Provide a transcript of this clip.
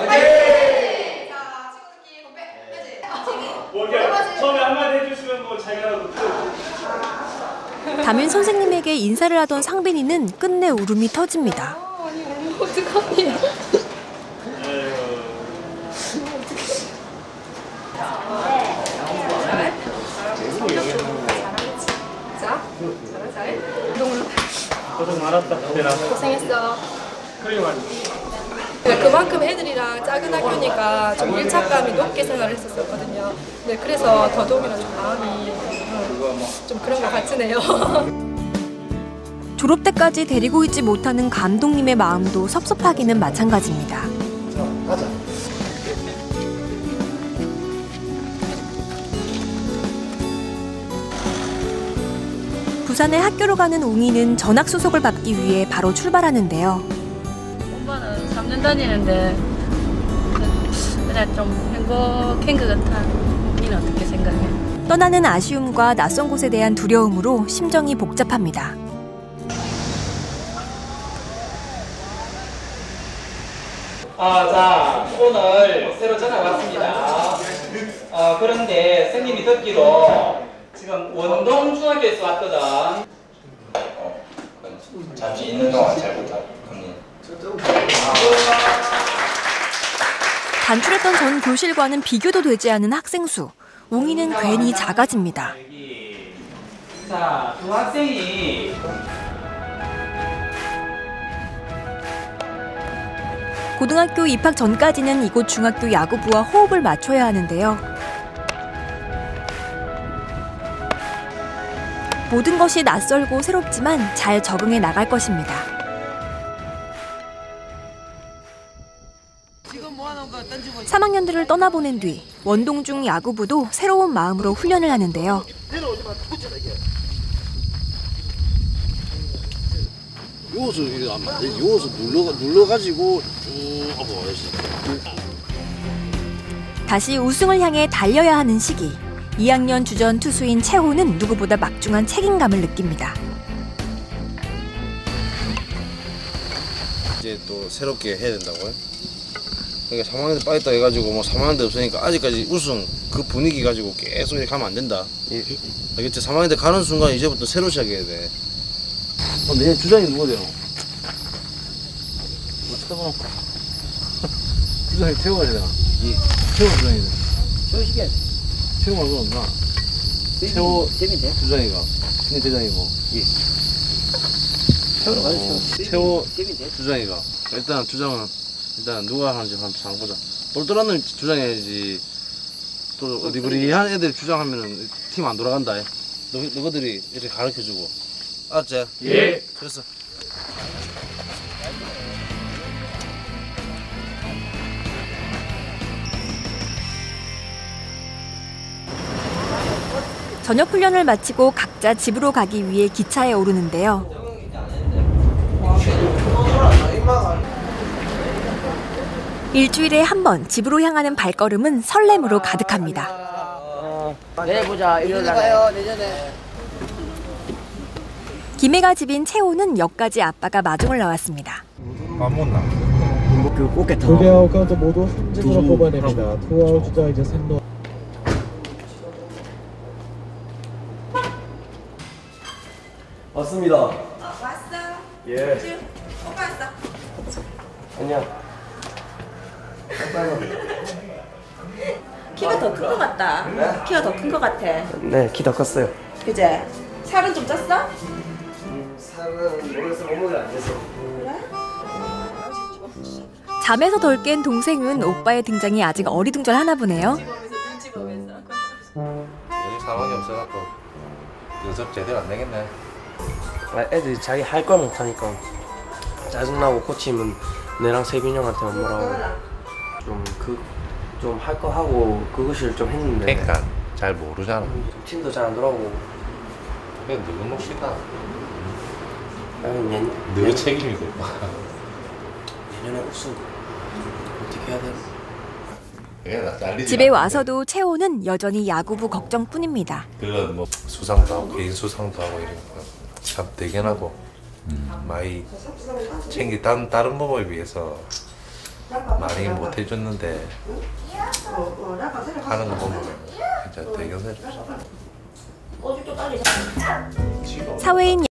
처음에 한마디 해주시면 뭐 자기라도 담임 선생님에게 인사를 하던 상빈이는 끝내 울음이 터집니다. 아니 어떡하니? 잘해? 고생 많았다. 고생했어. 훌륭하니. 그만큼 애들이랑 작은 학교니까 좀 밀착감이 높게 생활을 했었거든요. 네, 그래서 더더욱이나 좀 마음이 좀 그런 것 같으네요. 졸업 때까지 데리고 있지 못하는 감독님의 마음도 섭섭하기는 마찬가지입니다. 가자. 부산에 학교로 가는 웅이는 전학 수속을 받기 위해 바로 출발하는데요. 엄마는 3년 다니는데 그냥 좀 행복한 것 같아. 니는 어떻게 생각해? 떠나는 아쉬움과 낯선 곳에 대한 두려움으로 심정이 복잡합니다. 자, 오늘 새로 전화 왔습니다. 그런데 선생님이 듣기로 지금 원동 중학교에서 왔거든. 잠시 있는 동안 잘 부탁합니다. 단출했던 전 교실과는 비교도 되지 않은 학생 수. 웅이는 괜히 작아집니다. 자, 두 학생이 고등학교 입학 전까지는 이곳 중학교 야구부와 호흡을 맞춰야 하는데요. 모든 것이 낯설고 새롭지만 잘 적응해 나갈 것입니다. 3학년들을 떠나보낸 뒤 원동중 야구부도 새로운 마음으로 훈련을 하는데요. 요것을 요것을 눌러가지고 쭉 와야지. 다시 우승을 향해 달려야 하는 시기. 2학년 주전 투수인 채호는 누구보다 막중한 책임감을 느낍니다. 이제 또 새롭게 해야 된다고요? 그러니까 3학년 때 빠졌다 해가지고 뭐 3학년 때 없으니까 아직까지 우승 그 분위기 가지고 계속 이렇게 가면 안 된다. 알겠지? 3학년 때 가는 순간 이제부터 새로 시작해야 돼. 내년 주장이 누가 돼요? 주장이 태호가 되나? 태호 주장이네. 태호 시계. 태호 말고 없나? 태호 주장이가 신의 대장이고. 태호로 가죠. 태호 주장이가 일단 주장은 일단 누가 하는지 한번 보자. 똘똘한 놈 주장해야지. 또 어디 우리한 애들 주장하면은 팀 안 돌아간다. 너희들이 이렇게 가르쳐주고. 알았지? 예. 됐어. 저녁 훈련을 마치고 각자 집으로 가기 위해 기차에 오르는데요. 일주일에 한 번 집으로 향하는 발걸음은 설렘으로 가득합니다. 내일 보자. 일요일 날. 내년에. 김해가 집인 채호는 역까지 아빠가 마중을 나왔습니다. 안 못나. 그 꽃게 타. 2개 아웃카운트 모두 삼진으로 뽑아냅니다. 투아웃 주자 이제 3루. 왔습니다. 왔어? 예. 오빠 왔어? 안녕. 키가 더 큰 것 같다. 네? 키가 더 큰 것 같아. 네, 키 더 컸어요. 그제? 살은 좀 쪘어? 살은 모르겠어, 몸무게 안 됐어. 그래? 잠에서 덜 깬 동생은 오빠의 등장이 아직 어리둥절하나 보네요. 눈치 보면서. 여기 상황이 없어갖고 연습 제대로 안 되겠네. 애들이 자기 할 걸 못하니까 짜증나고 코치면 내랑 세빈 형한테만 뭐라고 좀 할 거 하고 그것을 좀 했는데 그러니까 잘 모르잖아. 팀도 잘 안 돌아오고 그냥 너무 몫이다. 너 책임이고. 내년에 우승 어떻게 해야 돼? 집에 와서도 채호는 여전히 야구부 걱정뿐입니다. 그런 뭐 수상도 하고 개인 수상도 하고 이러니까 참 대견하고 많이 다른 부모에 비해서 많이 못 해줬는데 하는 거 보면 진짜 대견해졌어. 사회인